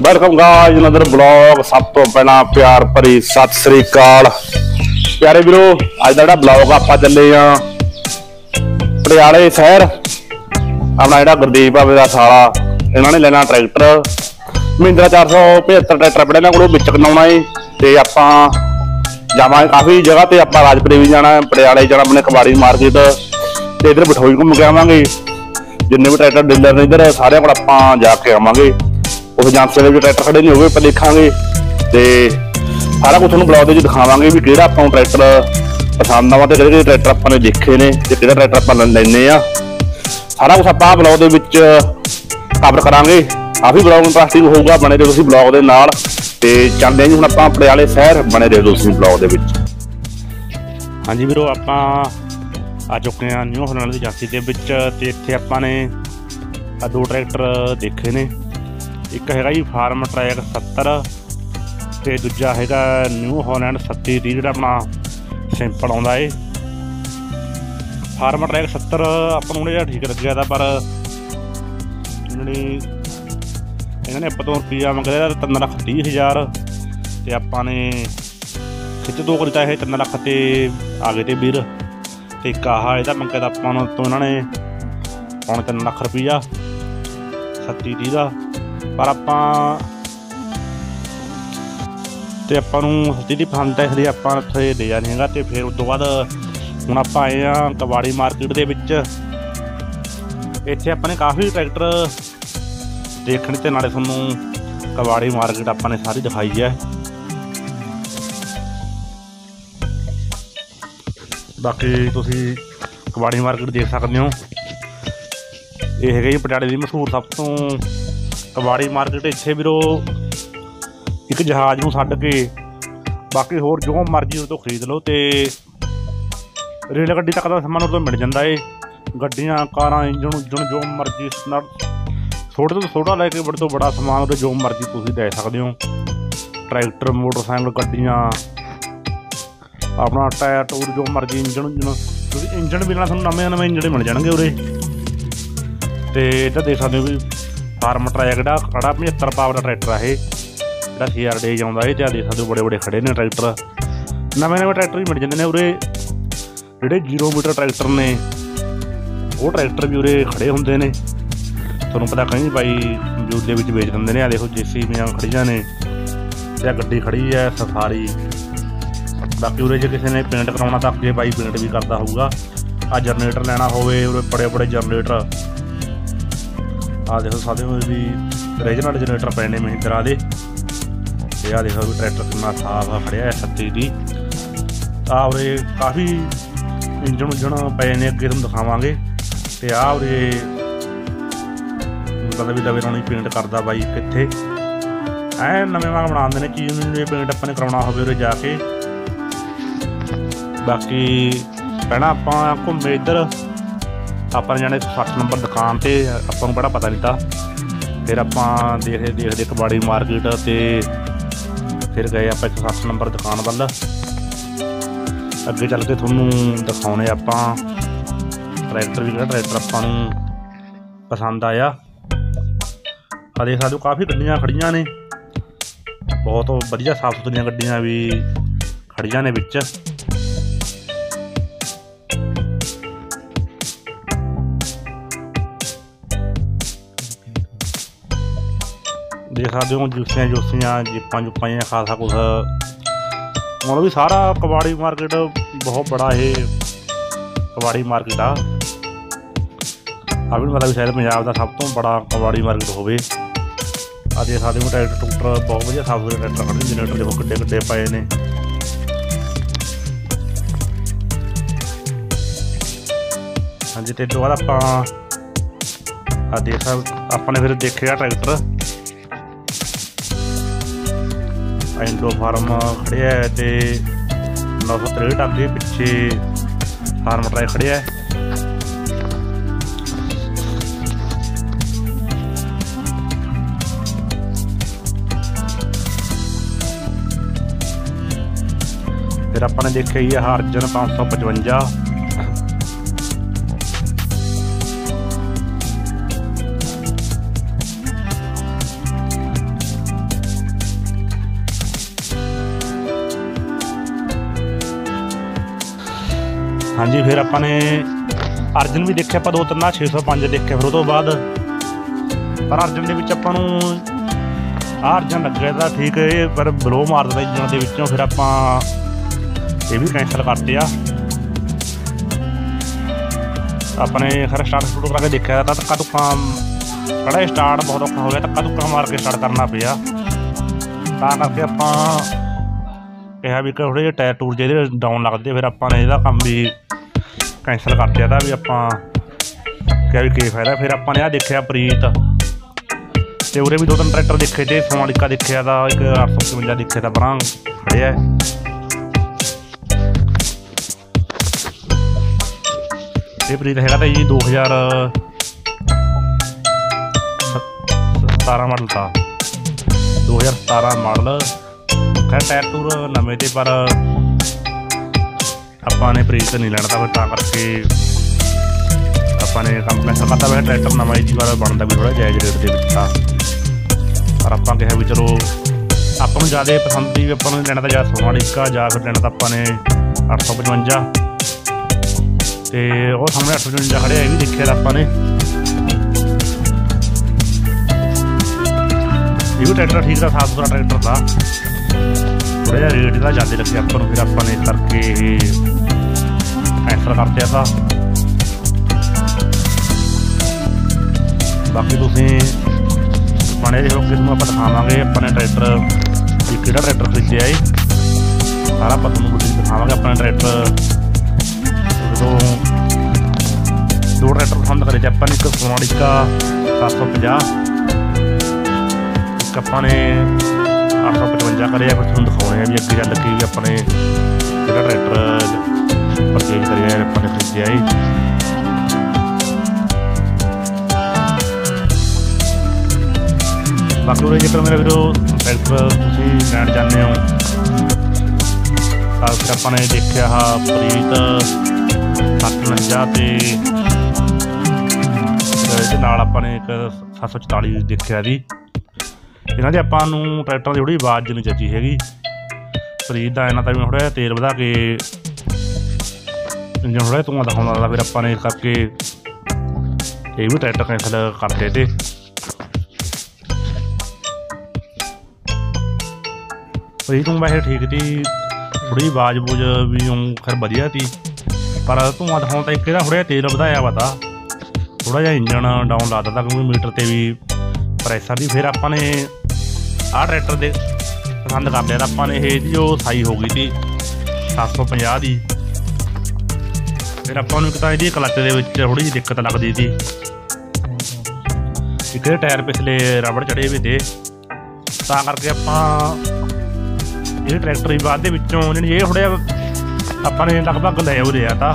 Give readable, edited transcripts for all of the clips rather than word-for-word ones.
Welcome guys another blog. सब तो पहला प्यार भरी सत श्री अकाल प्यारे वीरो। अज का ब्लॉग आप चले पटियाले शहर। अपना जो गुरदीप बाबे का साला इन्होंने लेना ट्रैक्टर महिंद्रा 475 ट्रैक्टर अपने इन्होंने को बिच कटाउना है। तो आप जावे काफ़ी जगह तो आप राजपुरे भी जाना, पटियाले जाना अपने कबाड़ी मार्केट, तो इधर बठोई घूम के आवांगे। जिन्ने भी ट्रैक्टर डीलर ने इधर सारे को आप जाके आवांगे। उस एजेंसी भी ट्रैक्टर खड़े नहीं हो गए देखा तो सारा कुछ थोड़ा ब्लॉग दिखावे भी कि आप ट्रैक्टर पसंद आवा, तो कि ट्रैक्टर अपने देखे ने, कि ट्रैक्टर आप लेने सारा कुछ आप ब्लॉग कवर करा। काफ़ी ब्लॉग इंटरस्टिंग होगा, बने रहो तुम ब्लॉग के नाल। ते चलते जी हम आप पटियाले शहर, बने रहो तुम ब्लॉग के। हाँ जी वीरो, आप आ चुके हैं न्यू हॉलैंड की एजेंसी के। इत्थे आपने दो ट्रैक्टर देखे ने, एक है जी फार्म ट्रैक 70 तो दूजा है न्यू हॉलैंड 3730 जो अपना सिंपल आता है। फार्म ट्रैक 70 अपन ठीक लग्या था, पर इन्होंने आप तो रुपया मंगया 3,30,000 तो आपने खिच दो करता है 3 लाख ते आ गए थे वीर। तो एक आह यदा मंगया था अपन तो इन्होंने पौने 3 लाख रुपया 3730 का, पर आपू सती पसंद है इसलिए आप उत्थे ले जाने है। तो फिर उस तो बाद हूँ आप आए हैं कबाड़ी मार्केट के इत्थे अपने काफ़ी ट्रैक्टर देखने ते नाले थोनू कबाड़ी मार्केट आपने सारी दिखाई है। बाकी तुसी कबाड़ी मार्केट देख सकते हो। ये है जी पटियाले की मशहूर सब तो कबाड़ी मार्केट। इत्थे वीरो एक जहाज़ नूं छड्ड के बाकी होर जो मर्जी तो खरीद लो, तो रेल गड्डी तक का समान तो मिल जाता है। गड्डियां कारां इंजन उंजन जो मर्जी छोटे तो छोटा लैके बड़े तो बड़ा समान जो मर्जी तुम ले सकते हो। ट्रैक्टर मोटरसाइकिल गड्डियां अपना टायर टूर जो मर्जी इंजन उंजन इंजन भी लेना थोड़ा नवे नवे इंजन मिल जाएंगे उरे। तो इधर देख सकते हो भी फार्म ट्रैक जो खड़ा 75 पावर का ट्रैक्टर है जो CRD आता है। तो देख सकते हो बड़े बड़े खड़े ने ट्रैक्टर, नवे नवे ट्रैक्टर भी मिल जाते हैं उरे। जोड़े 0 मीटर ट्रैक्टर ने वो ट्रैक्टर भी उरे खड़े होंगे ने। थोड़ा पता कहीं भाई यूज के बेच देंगे ने। आ देखो JCB खड़िया ने, या गड्डी खड़ी है सफारी। बाकी उरे जो किसी ने पेंट कराना तो अगे भाई पेंट भी करता होगा। आ जनरेटर लेना होवे उरे बड़े बड़े जनरेटर आ देखो सारे भी रीजनल जनरेटर पे ने महिंद्रा के। आ देखो भी ट्रैक्टर कितना साफ खड़िया है 3730। आ उरे काफ़ी इंजन उंजन पे ने, अगे तुम दिखावे। तो आ उरे मतलब भी लवे रौनी पेंट करता बाई कितने ऐ नवे वांग बना देने चीज़ जो पेंट अपने कराना हो उरे जाके। बाकी पहला आप घूमे इधर अपन जाने 60 नंबर दुकान से, अपन बड़ा पता नहीं था। फिर आप देखते कबाड़ी मार्केट से फिर गए आप 160 नंबर दुकान वाल। अगे चल के थोनू दिखाने आप ट्रैक्टर भी, ट्रैक्टर आपू पसंद आया। देख सकते हो काफ़ी गड्डियां खड़िया ने, बहुत वधिया साफ सुथरिया गड्डियां भी खड़िया ने बिच। देख सकते हो जूसियां जूसियां जिप्पां जुप्पां खासा कुछ मतलब भी सारा कबाड़ी मार्केट बहुत बड़ा है। कबाड़ी मार्केट आ भी मतलब शायद पंजाब का सब तो बड़ा कबाड़ी मार्केट हो। देख सकते हो ट्रैक्टर टूटर बहुत वधिया साफ सुथरे ट्रैक्टर खड़े। जनरेटर देखो किड्डे किड्डे पए ने। हाँ जी, तो बाद आप देख अपने फिर देखे ट्रैक्टर इंडो फार्म खड़े है। तो 963 अगे पिछे फार्म ट्रैक खड़े है। फिर अपने देखे ही हार्जन 555। हाँ जी, फिर ਆਪਾਂ ਨੇ ਅਰਜਨ ਵੀ ਦੇਖਿਆ, ਆਪਾਂ 2-3 605 ਦੇਖਿਆ। ਫਿਰ ਉਹ ਤੋਂ ਬਾਅਦ ਪਰ ਅਰਜਨ ਦੇ ਵਿੱਚ ਆਪਾਂ ਨੂੰ ਅਰਜਨ ਲੱਗਿਆ ਤਾਂ ਠੀਕ ਹੈ, ਪਰ ਬਲੋ ਮਾਰ ਦਿੰਦਾ ਇੰਜਣ ਦੇ ਵਿੱਚੋਂ। ਫਿਰ ਆਪਾਂ ਇਹ ਵੀ ਕੈਂਸਲ ਕਰਤੇ ਆ। ਆਪਣੇ ਖੈਰ ਸਟਾਰਟ ਕਰਾ ਕੇ ਦੇਖਿਆ ਤਾਂ ਧੱਕਾ ਧੁੱਕਾ ਖੜਾ ਸਟਾਰਟ ਬਹੁਤ ਔਖਾ ਹੋ ਗਿਆ, ਧੱਕਾ ਧੁੱਕਾ ਮਾਰ ਕੇ ਸਟਾਰਟ ਕਰਨਾ ਪਿਆ। ਤਾਂ ਕਰਕੇ ਆਪਾਂ ਕਿਹਾ ਵੀ ਥੋੜ੍ਹੇ ਜਿਹੇ ਟਾਇਰ ਟੂਰ ਜਿਹਦੇ ਡਾਊਨ ਲੱਗਦੇ। ਫਿਰ ਆਪਾਂ ਨੇ ਇਹਦਾ ਕੰਮ ਵੀ ਕੈਂਸਲ ਕਰਤੇ ਇਹਦਾ ਵੀ। ਆਪਾਂ ਕਿਹਾ ਵੀ ਕੀ ਫਾਇਦਾ। ਫਿਰ ਆਪਾਂ ਨੇ ਆਹ ਦੇਖਿਆ ਪ੍ਰੀਤ, ਅਤੇ ਉਰੇ ਵੀ 2-3 ਟਰੈਕਟਰ ਦੇਖੇ ਤੇ ਸੋਨਾਲੀਕਾ ਦੇਖਿਆ ਤਾਂ ਇੱਕ 855 ਦੇਖਿਆ ਤਾਂ ਪਰਾਂ ਖੜਿਆ। ਇਹ ਪ੍ਰੀਤ ਹੈਗਾ ਤਾਂ ਜੀ 2017 ਮਾਡਲ ਤਾਂ 2017 ਮਾਡਲ। ਖੈਰ ਟਾਇਰ ਟੂਰ ਨਵੇਂ ਤੇ, ਪਰ ਆਪਾਂ ਨੇ ਪ੍ਰੀਤ ਨਹੀਂ ਲੈਣਾ ਤਾਂ ਫਿਰ ਤਾਂ ਕਰਕੇ ਆਪਾਂ ਨੇ ਕੰਮ ਕੈਂਸਲ ਕਰਤਾ। ਵੈਸੇ ਟਰੈਕਟਰ ਨਵਾਂ ਹੀ ਵਾਰ ਬਣਦਾ ਵੀ ਥੋੜ੍ਹਾ ਜਾਇਜ਼ ਰੇਟ ਦੇ ਵਿੱਚ ਤਾਂ, ਪਰ ਆਪਾਂ ਕਿਹਾ ਵੀ ਚਲੋ ਆਪਾਂ ਨੂੰ ਜ਼ਿਆਦਾ ਪਸੰਦ ਸੀ ਵੀ ਆਪਾਂ ਨੂੰ ਲੈਣਾ ਤਾਂ ਜਾਂ ਸੋਨਾਲੀਕਾ ਜਾਂ ਫਿਰ ਲੈਣਾ ਤਾਂ ਆਪਾਂ ਨੇ 855। ਅਤੇ ਉਹ ਸਾਹਮਣੇ 855 ਖੜ੍ਹਿਆ, ਇਹ ਵੀ ਦੇਖਿਆ ਤਾਂ ਆਪਾਂ ਨੇ। ਇਹ ਵੀ ਟਰੈਕਟਰ ਠੀਕ ਦਾ, ਸਾਫ਼ ਸੁਥਰਾ ਟਰੈਕਟਰ ਦਾ। ਥੋੜ੍ਹਾ ਜਿਹਾ ਰੇਟ ਇਹਦਾ ਜ਼ਿਆਦਾ ਲੱਗਿਆ ਆਪਾਂ ਨੂੰ। ਫਿਰ ਆਪਾਂ ਨੇ ਕਰਕੇ ਇਹ ਕੈਂਸਲ ਕਰਤੇ ਤਾਂ। ਬਾਕੀ ਤੁਸੀਂ ਬਣੇ ਰਹੋ, ਅੱਗੇ ਤੁਹਾਨੂੰ ਆਪਾਂ ਦਿਖਾਵਾਂਗੇ ਆਪਾਂ ਨੇ ਟਰੈਕਟਰ ਵੀ ਕਿਹੜਾ ਟਰੈਕਟਰ ਖਰੀਦਿਆ ਹੈ। ਸਾਰਾ ਆਪਾਂ ਤੁਹਾਨੂੰ ਗੱਡੀ ਦਿਖਾਵਾਂਗੇ। ਆਪਣਾ ਟਰੈਕਟਰ ਜਦੋਂ 2 ਟਰੈਕਟਰ ਪਸੰਦ ਕਰੇ ਤੇ ਆਪਾਂ ਨੇ ਇੱਕ ਸੋਨਾਲੀਕਾ 750, ਇੱਕ ਆਪਾਂ ਨੇ 855 ਕਰਿਆ। ਫਿਰ ਤੁਹਾਨੂੰ ਦਿਖਾਉਣੇ ਆ ਵੀ ਅੱਗੇ ਚੱਲ ਕੇ ਵੀ ਆਪਾਂ ਨੇ ਕਿਹੜਾ ਟਰੈਕਟਰ ਪਰਚੇਜ ਕਰਿਆ, ਆਪਾਂ ਨੇ ਖਰੀਦਿਆ ਹੈ। ਬਾਕੀ ਉਰੇ ਜੇਕਰ ਮੇਰੇ ਵੀਰੋ ਟਰੈਕਟਰ ਤੁਸੀਂ ਲੈਣ ਚਾਹੁੰਦੇ ਹੋ ਤਾਂ ਫਿਰ ਆਪਾਂ ਨੇ ਦੇਖਿਆ ਆਹ ਪ੍ਰੀਤ 749 ਅਤੇ ਇਹਦੇ ਨਾਲ ਆਪਾਂ ਨੇ ਇੱਕ 744 ਦੇਖਿਆ ਜੀ। ਇਹਨਾਂ ਦੇ ਆਪਾਂ ਨੂੰ ਟਰੈਕਟਰਾਂ ਦੀ ਥੋੜ੍ਹੀ ਆਵਾਜ਼ ਨਹੀਂ ਚੱਜੀ ਹੈਗੀ। ਪ੍ਰੀਤ ਦਾ ਇਹਨਾਂ ਤਾਂ ਵੀ ਥੋੜ੍ਹਾ ਜਿਹਾ ਤੇਲ ਵਧਾ ਕੇ ਇੰਜਣ ਥੋੜ੍ਹਾ ਜਿਹਾ ਧੂੰਆਂ ਦਿਖਾਉਂਦਾ ਲੱਗਦਾ। ਫਿਰ ਆਪਾਂ ਨੇ ਇਸ ਕਰਕੇ ਇਹ ਵੀ ਟਰੈਕਟਰ ਕੈਂਸਲ ਕਰਤੇ ਤੇ। ਪ੍ਰੀਤ ਨੂੰ ਵੈਸੇ ਠੀਕ ਸੀ, ਥੋੜ੍ਹੀ ਆਵਾਜ਼ ਬੂਝ ਵੀ ਖੈਰ ਵਧੀਆ ਸੀ, ਪਰ ਧੂੰਆਂ ਦਿਖਾਉਣ ਤਾਂ ਇੱਕ ਇਹਦਾ ਥੋੜ੍ਹਾ ਜਿਹਾ ਤੇਲ ਵਧਾਇਆ ਵਾ ਤਾਂ ਥੋੜ੍ਹਾ ਜਿਹਾ ਇੰਜਣ ਡਾਊਨ ਲਾ ਦਿੱਤਾ, ਕਿਉਂਕਿ ਮੀਟਰ 'ਤੇ ਵੀ ਪ੍ਰੈਸ਼ਰ ਦੀ। ਫਿਰ ਆਪਾਂ ਨੇ ਆਹ ਟਰੈਕਟਰ ਦੇ ਪਸੰਦ ਕਰ ਲਿਆ ਤਾਂ ਆਪਾਂ ਨੇ ਇਹਦੀ ਜੋ ਸਾਈ ਹੋ ਗਈ ਸੀ 750 ਦੀ। ਫਿਰ ਆਪਾਂ ਨੂੰ ਇੱਕ ਤਾਂ ਇਹਦੀ ਕਲੱਚ ਦੇ ਵਿੱਚ ਥੋੜ੍ਹੀ ਜਿਹੀ ਦਿੱਕਤ ਲੱਗਦੀ ਸੀ, ਇੱਕ ਇਹਦੇ ਟਾਇਰ ਪਿਛਲੇ ਰਬੜ ਚੜ੍ਹੇ ਵੀ ਤੇ, ਤਾਂ ਕਰਕੇ ਆਪਾਂ ਇਹ ਟਰੈਕਟਰ ਦੀ ਬਾਅਦ ਦੇ ਵਿੱਚੋਂ ਜਾਣੀ ਇਹ ਥੋੜ੍ਹਾ ਜਿਹਾ ਆਪਾਂ ਨੇ ਲਗਭਗ ਲੈ ਹੋ ਰਿਹਾ ਤਾਂ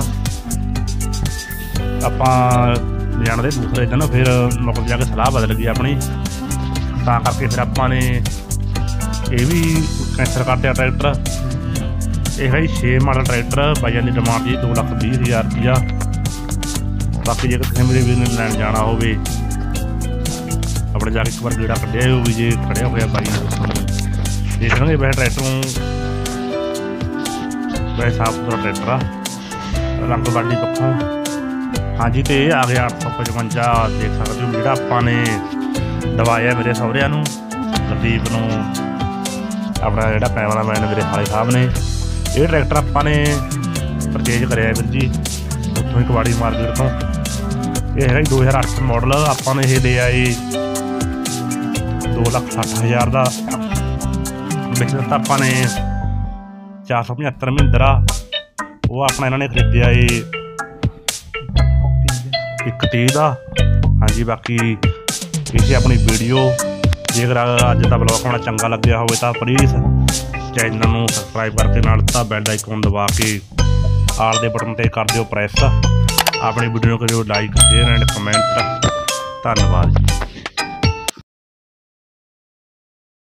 ਆਪਾਂ ਜਾਣਦੇ ਦੂਸਰੇ ਦਿਨ। ਫਿਰ ਮੁੱਕ ਜਾ ਕੇ ਸਲਾਹ ਬਦਲ ਗਈ ਆਪਣੀ, ਤਾਂ ਕਰਕੇ ਫਿਰ ਆਪਾਂ ਨੇ ਇਹ ਵੀ ਕੈਂਸਲ ਕਰ ਦਿਆ ਟਰੈਕਟਰ। ਇਹ ਹੈ 6 ਮਾਡਲ ਟਰੈਕਟਰ, ਬਾਈਆਂ ਦੀ ਡਿਮਾਂਡ ਜੀ 2,20,000 ਰੁਪਈਆ। ਬਾਕੀ ਜੇਕਰ ਕਿਸੇ ਮੇਰੇ ਵੀਰ ਨੇ ਲੈਣ ਜਾਣਾ ਹੋਵੇ ਆਪਣੇ ਜਾ ਕੇ ਇੱਕ ਵਾਰ ਗੇੜਾ ਕੱਢਿਆ ਉਹ ਵੀ ਜੇ ਖੜਿਆ ਹੋਇਆ ਬਾਈ ਨੂੰ ਦੇਖਣਗੇ। ਵੈਸੇ ਟਰੈਕਟਰ ਨੂੰ ਵੈਸੇ ਸਾਫ਼ ਸੁਥਰਾ ਟਰੈਕਟਰ ਆ ਰੰਗ ਬਾਡੀ ਪੱਖੋਂ। ਹਾਂਜੀ, ਅਤੇ ਇਹ ਆ ਗਿਆ 855 ਦੇਖ ਸਕਦੇ ਹੋ, ਜਿਹੜਾ ਆਪਾਂ ਨੇ ਦਵਾਇਆ ਮੇਰੇ ਸਹੁਰਿਆਂ ਨੂੰ, ਗੁਰਦੀਪ ਨੂੰ, ਆਪਣਾ ਜਿਹੜਾ ਕੈਮਰਾਮੈਨ ਮੇਰੇ ਸਾਲੇ ਸਾਹਿਬ ਨੇ। ਇਹ ਟਰੈਕਟਰ ਆਪਾਂ ਨੇ ਪਰਚੇਜ ਕਰਿਆ ਵੀਰ ਜੀ ਉੱਥੋਂ ਹੀ ਕਬਾੜੀ ਮਾਰਕੀਟ ਤੋਂ। ਇਹ ਹੈਗਾ 2008 ਮਾਡਲ। ਆਪਾਂ ਨੇ ਇਹ ਲਿਆ ਜੀ 2,60,000 ਦਾ। ਵਿੱਚ ਦਿੱਤਾ ਆਪਾਂ ਨੇ 475 ਮਹਿੰਦਰਾ, ਉਹ ਆਪਣਾ ਇਹਨਾਂ ਨੇ ਖਰੀਦਿਆ ਏ 130 ਦਾ। ਹਾਂਜੀ, ਬਾਕੀ ਇਹ ਆਪਣੀ ਵੀਡੀਓ ਜੇਕਰ ਅੱਜ ਦਾ ਬਲੌਗ ਹੋਣਾ ਚੰਗਾ ਲੱਗਿਆ ਹੋਵੇ ਤਾਂ ਪਲੀਜ਼ ਚੈਨਲ ਨੂੰ ਸਬਸਕ੍ਰਾਈਬ ਕਰਕੇ ਨਾਲ ਤਾਂ ਬੈਲ ਆਈਕਨ ਦਬਾ ਕੇ ਆਲ ਦੇ ਬਟਨ 'ਤੇ ਕਰ ਦਿਓ ਪ੍ਰੈਸ। ਆਪਣੀ ਵੀਡੀਓ ਨੂੰ ਕਰਿਓ ਲਾਈਕ, ਸ਼ੇਅਰ ਐਂਡ ਕਮੈਂਟ। ਧੰਨਵਾਦ ਜੀ।